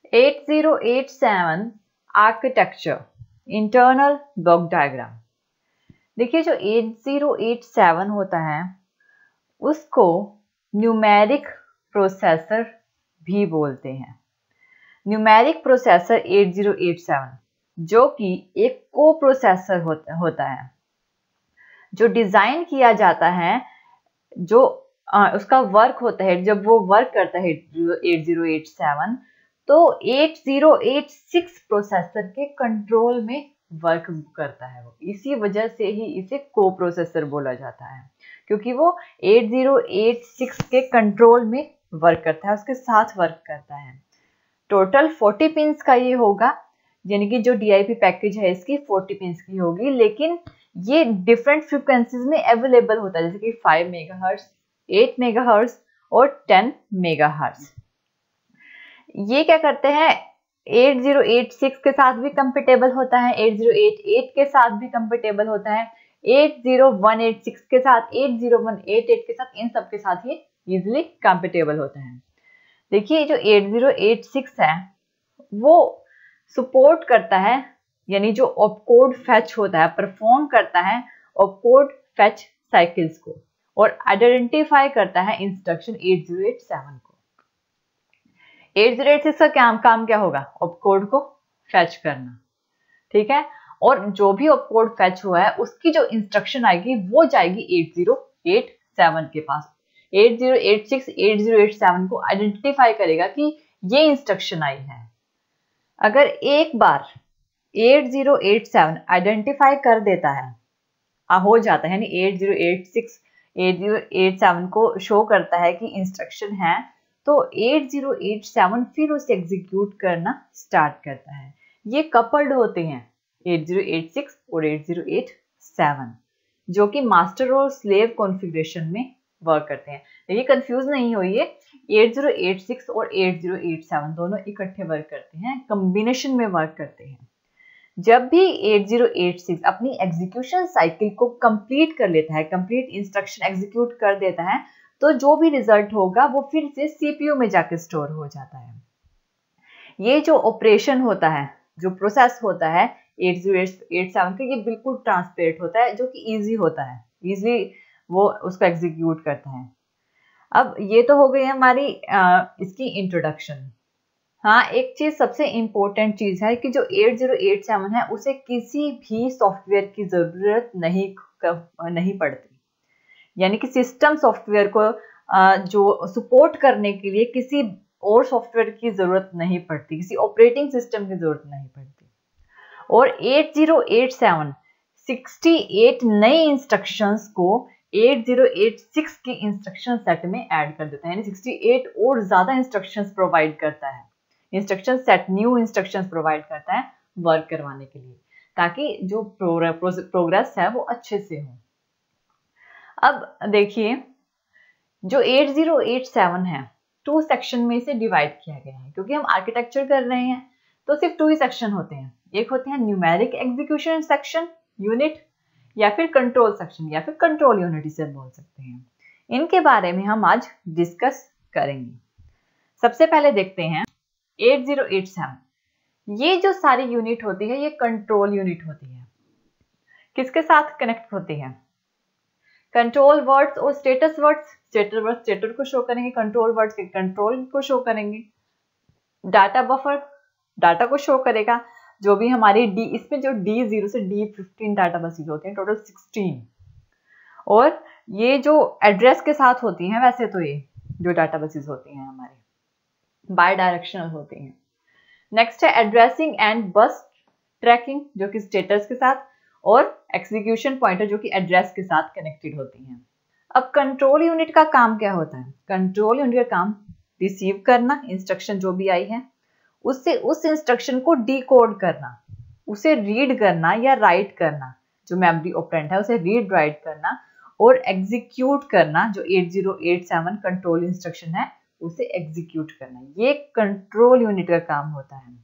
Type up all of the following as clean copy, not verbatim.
8087 architecture internal block diagram. देखिए जो 8087 होता है उसको न्यूमेरिक प्रोसेसर भी बोलते हैं। न्यूमेरिक प्रोसेसर 8087 जो कि एक को प्रोसेसर होता है जो डिजाइन किया जाता है, जो उसका वर्क होता है, जब वो वर्क करता है 8087 तो 8086 प्रोसेसर के कंट्रोल में वर्क करता है। वो इसी वजह से ही इसे को प्रोसेसर बोला जाता है, क्योंकि वो 8086 के कंट्रोल में वर्क करता है, उसके साथ वर्क करता है। टोटल 40 पिंस का ये होगा, यानी कि जो DIP पैकेज है इसकी 40 पिंस की होगी, लेकिन ये डिफरेंट फ्रिक्वेंसीज में अवेलेबल होता है, जैसे कि 5 मेगाहर्ट्ज, 8 मेगाहर्ट्ज और 10 मेगाहर्ट्ज। ये क्या करते हैं, 8086 के साथ भी कंपेटेबल होता है, 8088 के साथ भी कंपेटेबल होता है, 80186 के साथ, 80188 के साथ, इन सब के साथ ये इजिली कंपेटेबल होता है। देखिए जो 8086 है वो सपोर्ट करता है, यानी जो ऑपकोड फेच होता है, परफॉर्म करता है ऑपकोड फेच साइकिल्स को और आइडेंटिफाई करता है इंस्ट्रक्शन 8087 को। 8086 का काम क्या होगा, ऑपकोड को फेच करना, ठीक है। और जो भी ऑपकोड फेच हुआ है उसकी जो इंस्ट्रक्शन आएगी वो जाएगी 8087 के पास। 8086 8087 को आइडेंटिफाई करेगा कि ये इंस्ट्रक्शन आई है। अगर एक बार 8087 आइडेंटिफाई कर देता है, हो जाता है, यानी 8086 8087 को शो करता है कि इंस्ट्रक्शन है, तो 8087 फिर उसे एग्जीक्यूट करना स्टार्ट करता है। ये कपल्ड होते हैं 8086 और 8087, जो कि मास्टर और स्लेव कॉन्फ़िगरेशन में वर्क करते हैं। देखिए कंफ्यूज नहीं होइए, 8086 और 8087 दोनों इकट्ठे वर्क करते हैं, कॉम्बिनेशन में वर्क करते हैं। जब भी 8086 अपनी एग्जीक्यूशन साइकिल को कंप्लीट कर लेता है, कंप्लीट इंस्ट्रक्शन एग्जीक्यूट कर देता है, तो जो भी रिजल्ट होगा वो फिर से CPU में जाकर स्टोर हो जाता है। ये जो ऑपरेशन होता है, जो प्रोसेस होता है 8087 का, ये बिल्कुल ट्रांसपेरेंट होता है, जो कि इजी होता है, इजी वो उसको एग्जीक्यूट करता है। अब ये तो हो गई हमारी इसकी इंट्रोडक्शन। हाँ, एक चीज सबसे इम्पोर्टेंट चीज है कि जो 8087 है उसे किसी भी सॉफ्टवेयर की जरूरत नहीं पड़ती, यानी कि सिस्टम सॉफ्टवेयर को जो सपोर्ट करने के लिए किसी और सॉफ्टवेयर की जरूरत नहीं पड़ती, किसी ऑपरेटिंग सिस्टम की जरूरत नहीं पड़ती। और 8087 68 नए इंस्ट्रक्शंस को 8086 के इंस्ट्रक्शन सेट में ऐड कर देता है, यानी 68 और ज्यादा इंस्ट्रक्शंस प्रोवाइड करता है, instruction set, new instructions provide करता है वर्क करवाने के लिए, ताकि जो प्रोग्रेस है वो अच्छे से हो। अब देखिए जो 8087 है 2 सेक्शन में इसे डिवाइड किया गया है, क्योंकि हम आर्किटेक्चर कर रहे हैं तो सिर्फ 2 ही सेक्शन होते हैं। एक होते हैं न्यूमेरिक एग्जीक्यूशन सेक्शन यूनिट, या फिर कंट्रोल सेक्शन, या फिर कंट्रोल यूनिट इसे बोल सकते हैं। इनके बारे में हम आज डिस्कस करेंगे। सबसे पहले देखते हैं 8087, ये जो सारी यूनिट होती है ये कंट्रोल यूनिट होती है। किसके साथ कनेक्ट होती है, कंट्रोल वर्ड्स और status words. Status word status को शो करेंगे, कंट्रोल वर्ड्स के कंट्रोल को शो करेंगे, डाटा बफर डाटा को शो करेगा, जो भी हमारी इसमें जो D0 से D15 डाटा बसेस होते हैं, टोटल 16। और ये जो एड्रेस के साथ होती हैं, वैसे तो ये जो डाटा बसेस होती हैं हमारे बाय डायरेक्शनल होती हैं। नेक्स्ट है एड्रेसिंग एंड बस ट्रैकिंग, जो कि स्टेटस के साथ, और एग्जीक्यूशन पॉइंटर जो कि एड्रेस के साथ कनेक्टेड होती हैं। अब कंट्रोल यूनिट का काम क्या होता है, कंट्रोल यूनिट का काम रिसीव करना, इंस्ट्रक्शन जो भी आई है उससे उस इंस्ट्रक्शन को डिकोड करना, उसे रीड करना या राइट करना, जो मेमोरी ऑपरेंड है उसे रीड राइट करना, और एग्जीक्यूट करना, जो 8087 कंट्रोल इंस्ट्रक्शन है उसे एग्जीक्यूट करना। ये कंट्रोल यूनिट का काम होता है।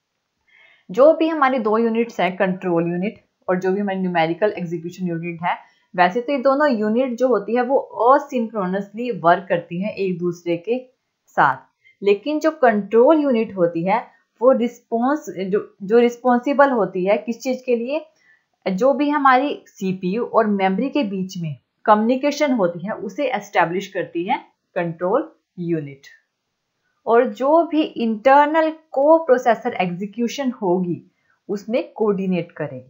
जो भी हमारी 2 यूनिट्स है, कंट्रोल यूनिट और जो भी हमारी न्यूमेरिकल एग्जीक्यूशन यूनिट है, वैसे तो ये दोनों यूनिट जो होती है वो असिंक्रोनसली वर्क करती है एक दूसरे के साथ, लेकिन जो कंट्रोल यूनिट होती है वो रिस्पॉन्स जो रिस्पॉन्सिबल होती है किस चीज के लिए, जो भी हमारी सीपीयू और मेमोरी के बीच में कम्युनिकेशन होती है उसे एस्टेब्लिश करती है कंट्रोल यूनिट। और जो भी इंटरनल को प्रोसेसर एग्जीक्यूशन होगी उसमें कोऑर्डिनेट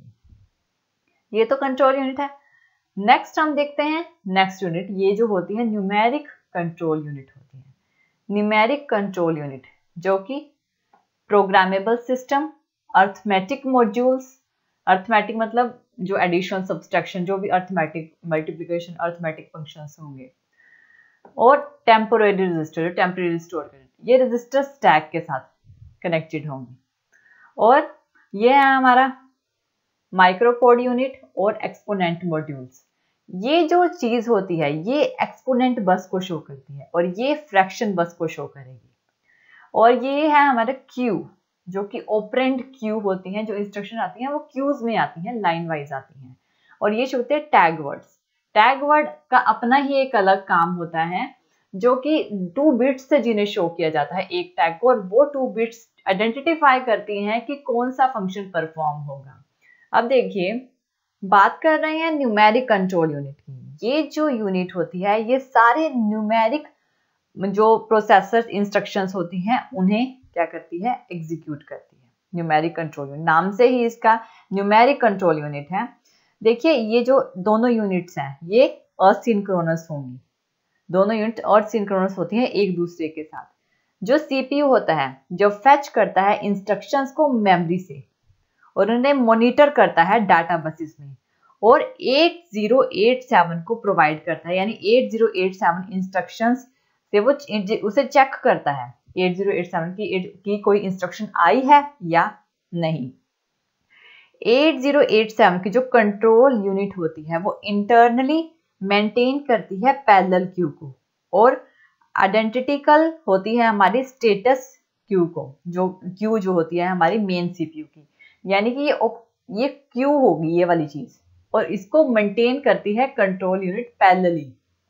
करेगी। ये तो कंट्रोल यूनिट है। नेक्स्ट हम देखते हैं नेक्स्ट यूनिट, ये जो होती है न्यूमेरिक कंट्रोल यूनिट होती है। न्यूमेरिक कंट्रोल यूनिट जो कि programmable system, arithmetic modules, arithmetic मतलब जो एडिशन सब्सट्रैक्शन, जो भी अर्थमेटिक मल्टीप्लिकेशन अर्थमेटिक फंक्शंस होंगे, और टेम्पोररी रजिस्टर, टेम्पोररी स्टोर करें, ये रजिस्टर स्टैक के साथ कनेक्टेड होंगे। और ये है हमारा माइक्रोकोड यूनिट और एक्सपोनेंट मॉड्यूल्स। ये जो चीज होती है ये एक्सपोनेंट बस को शो करती है और ये फ्रैक्शन बस को शो करेगी। और ये है हमारा क्यू, जो कि ऑपरेंड क्यू होती हैं, जो इंस्ट्रक्शन आती हैं वो क्यूज में आती हैं, लाइन वाइज आती हैं। और ये होते हैं टैग वर्ड्स। टैग वर्ड का अपना ही एक अलग काम होता है, जो कि 2 बिट्स से जिन्हें शो किया जाता है एक टैग को, और वो 2 बिट्स आइडेंटिफाई करती हैं कि कौन सा फंक्शन परफॉर्म होगा। अब देखिए बात कर रहे हैं न्यूमेरिक कंट्रोल यूनिट की। ये जो यूनिट होती है ये सारे न्यूमेरिक जो प्रोसेसर इंस्ट्रक्शंस होती हैं उन्हें क्या करती है, एग्जीक्यूट करती है। न्यूमेरिक कंट्रोल यूनिट, नाम से ही इसका न्यूमेरिक कंट्रोल यूनिट है। देखिए ये जो दोनों यूनिट्स हैं ये असिंक्रोनस होंगी, दोनों यूनिट असिंक्रोनस होती हैं एक दूसरे के साथ। जो सीपीयू होता है जो फेच करता है इंस्ट्रक्शंस को मेमोरी से और उन्हें मॉनिटर करता है डाटा बसेस में, और 8087 को प्रोवाइड करता है, यानी 8087 इंस्ट्रक्शंस से वो उसे चेक करता है 8087 की कोई इंस्ट्रक्शन आई है या नहीं। 8087 की जो कंट्रोल यूनिट होती है वो इंटरनली मेंटेन करती है पैरेलल क्यू को, और आइडेंटिकल होती है हमारी स्टेटस क्यू को, जो क्यू जो होती है हमारी मेन सीपीयू की, यानी कि ये क्यू होगी ये वाली चीज, और इसको मेंटेन करती है कंट्रोल यूनिट पैरेलली।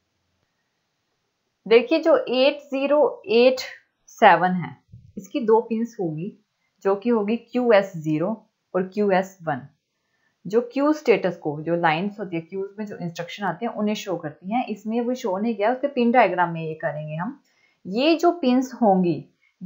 देखिए जो 8087 है इसकी 2 पिंस होगी, जो कि होगी QS0 और QS1, जो क्यू स्टेटस को, जो लाइंस होती है क्यूज में जो इंस्ट्रक्शन आते हैं उन्हें शो करती हैं। इसमें वो शो नहीं किया, उसके पिन डायग्राम में ये करेंगे हम। ये जो पिंस होंगी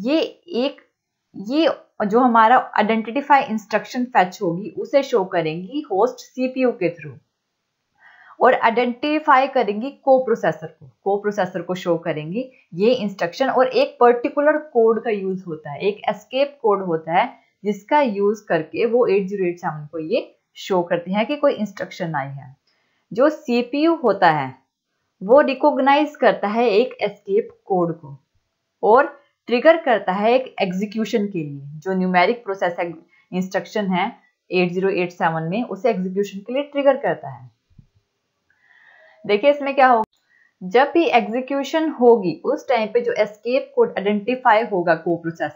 ये जो हमारा आइडेंटिफाई इंस्ट्रक्शन फेच होगी उसे शो करेंगी होस्ट सीपीयू के थ्रू, और आइडेंटिफाई करेंगी को प्रोसेसर को शो करेंगी ये इंस्ट्रक्शन। और एक पर्टिकुलर कोड का यूज होता है, एक एस्केप कोड होता है जिसका यूज करके वो 8087 को ये शो करती है कि कोई इंस्ट्रक्शन आई है। जो सीपीयू होता है वो रिकॉग्नाइज करता है एक एस्केप कोड को और ट्रिगर करता है एक एग्जीक्यूशन के लिए, जो न्यूमेरिक प्रोसेस इंस्ट्रक्शन है 8087 में उसे एग्जीक्यूशन के लिए ट्रिगर करता है। देखिए इसमें क्या होगा, जब भी एग्जीक्यूशन होगी उस टाइम पे जो एस्केप कोड आइडेंटिफाई होगा को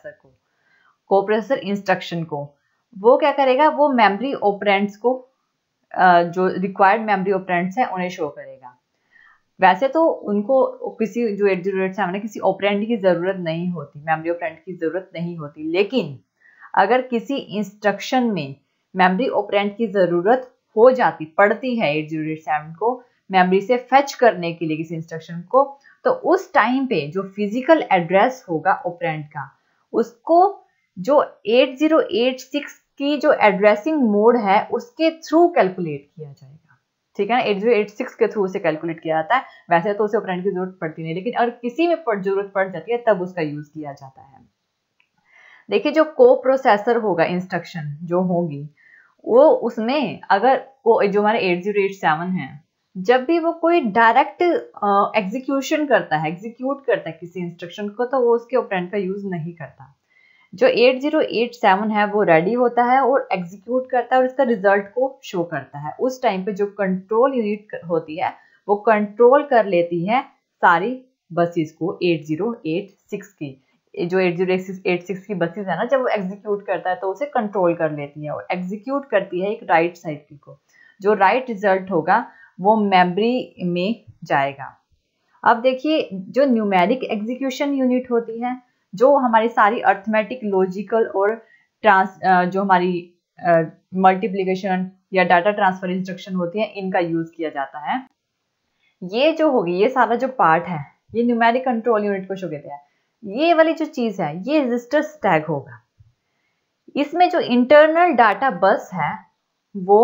प्रोसेसर इंस्ट्रक्शन को, वो क्या करेगा, वो मेमोरी ऑपरेंड्स को जो रिक्वायर्ड मेमोरी ऑपरेंड्स हैं उन्हें शो करेगा। वैसे तो उनको किसी जो 8087 है किसी ऑपरेंड की जरूरत नहीं होती, मेमोरी ऑपरेंड की जरूरत नहीं होती, लेकिन अगर किसी इंस्ट्रक्शन में मेमोरी ऑपरेंड की जरूरत हो जाती पड़ती है 8087 को मेमोरी से फेच करने के लिए किसी इंस्ट्रक्शन को, तो उस टाइम पे जो फिजिकल एड्रेस होगा ऑपरेंड का उसको जो 8086 की जो एड्रेसिंग मोड है उसके थ्रू कैलकुलेट किया जाएगा। ठीक है ना, 8086 के थ्रू उसे कैलकुलेट किया जाता है। वैसे तो उसे ऑपरेंड की जरूरत पड़ती नहीं, लेकिन अगर किसी में जरूरत पड़ जाती है तब उसका यूज किया जाता है। देखिए जो को प्रोसेसर होगा इंस्ट्रक्शन जो होगी वो उसमें अगर जो हमारे 8087 है जब भी वो कोई डायरेक्ट एग्जीक्यूट करता है किसी इंस्ट्रक्शन को, तो वो उसके ऑपरेंड का यूज नहीं करता। जो 8087 है वो रेडी होता है और एग्जीक्यूट करता है और इसका रिजल्ट को शो करता है। उस टाइम पे जो कंट्रोल यूनिट होती है वो कंट्रोल कर लेती है सारी बसेस को 8086 की। जो 8086 की बसेस है ना, जब वो एग्जीक्यूट करता है तो उसे कंट्रोल कर लेती है और एग्जीक्यूट करती है एक राइट साइकिल को। जो राइट रिजल्ट होगा वो मेमोरी में जाएगा। अब देखिए जो न्यूमेरिक एग्जीक्यूशन यूनिट होती है, जो हमारी सारी अर्थमेटिक, लॉजिकल और जो हमारी मल्टीप्लिकेशन या डाटा ट्रांसफर इंस्ट्रक्शन होती है, इनका यूज किया जाता है। ये जो होगी, ये सारा जो पार्ट है, ये न्यूमेरिक कंट्रोल यूनिट को शो कहते हैं। ये वाली जो चीज है, ये रजिस्टर टैग होगा। इसमें जो इंटरनल डाटा बस है वो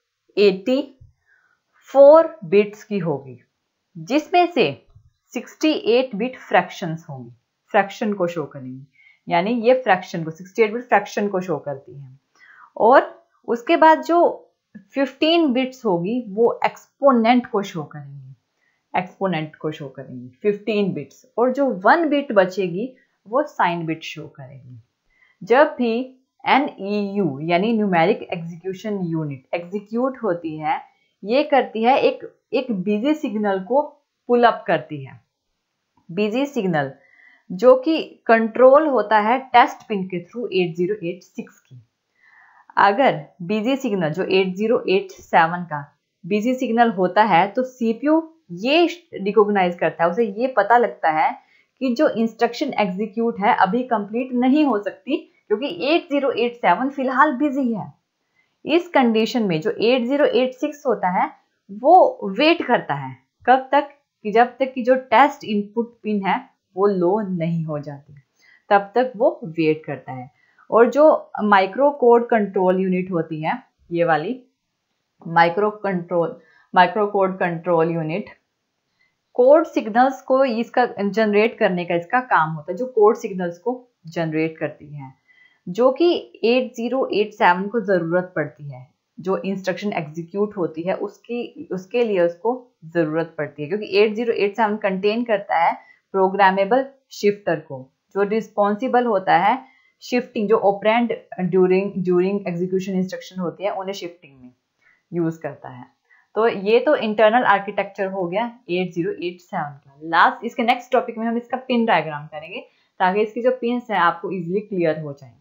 84 बिट्स की होगी, जिसमें से 68 बिट फ्रैक्शंस होंगी, फ्रैक्शन को शो करेंगी, यानी ये फ्रैक्शन को 68 बिट फ्रैक्शन को शो करती है। और उसके बाद जो 15 बिट्स होगी वो एक्सपोनेंट को शो करेंगी, एक्सपोनेंट को शो करेंगी 15 बिट्स। और जो 1 बिट बचेगी वो साइन बिट शो करेगी। जब भी NEU यानी न्यूमेरिक एग्जीक्यूशन यूनिट एग्जीक्यूट होती है, ये करती है एक बिजी सिग्नल को पुल अप करती है। बिजी सिग्नल जो कि कंट्रोल होता है टेस्ट पिन के थ्रू 8086 की। अगर बिजी सिग्नल जो 8087 का बिजी सिग्नल होता है तो CPU ये रिकॉग्नाइज करता है, उसे ये पता लगता है कि जो इंस्ट्रक्शन एग्जीक्यूट है अभी कंप्लीट नहीं हो सकती, क्योंकि 8087 फिलहाल बिजी है। इस कंडीशन में जो 8086 होता है वो वेट करता है, कब तक, कि जब तक कि जो टेस्ट इनपुट पिन है वो लो नहीं हो जाती, तब तक वो वेट करता है। और जो माइक्रो कोड कंट्रोल यूनिट होती है, ये वाली micro code control unit, code signals को इसका जनरेट करने का इसका काम होता है, जो कोड सिग्नल्स को जनरेट करती है, जो कि 8087 को जरूरत पड़ती है। जो इंस्ट्रक्शन एग्जीक्यूट होती है उसके लिए उसको जरूरत पड़ती है, क्योंकि 8087 कंटेन करता है प्रोग्रामेबल शिफ्टर को, जो रिस्पॉन्सिबल होता है शिफ्टिंग, जो ऑपरेंड ड्यूरिंग एग्जीक्यूशन इंस्ट्रक्शन होती है उन्हें शिफ्टिंग में यूज करता है। तो ये तो इंटरनल आर्किटेक्चर हो गया 8087 का। लास्ट इसके नेक्स्ट टॉपिक में हम इसका पिन डायग्राम करेंगे, ताकि इसकी जो पिन्स हैं आपको इजीली क्लियर हो जाए।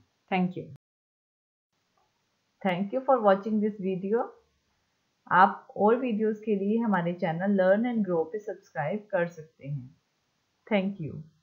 Thank you for watching this video. आप और वीडियोस के लिए हमारे चैनल लर्न एंड ग्रो पे सब्सक्राइब कर सकते हैं। Thank you.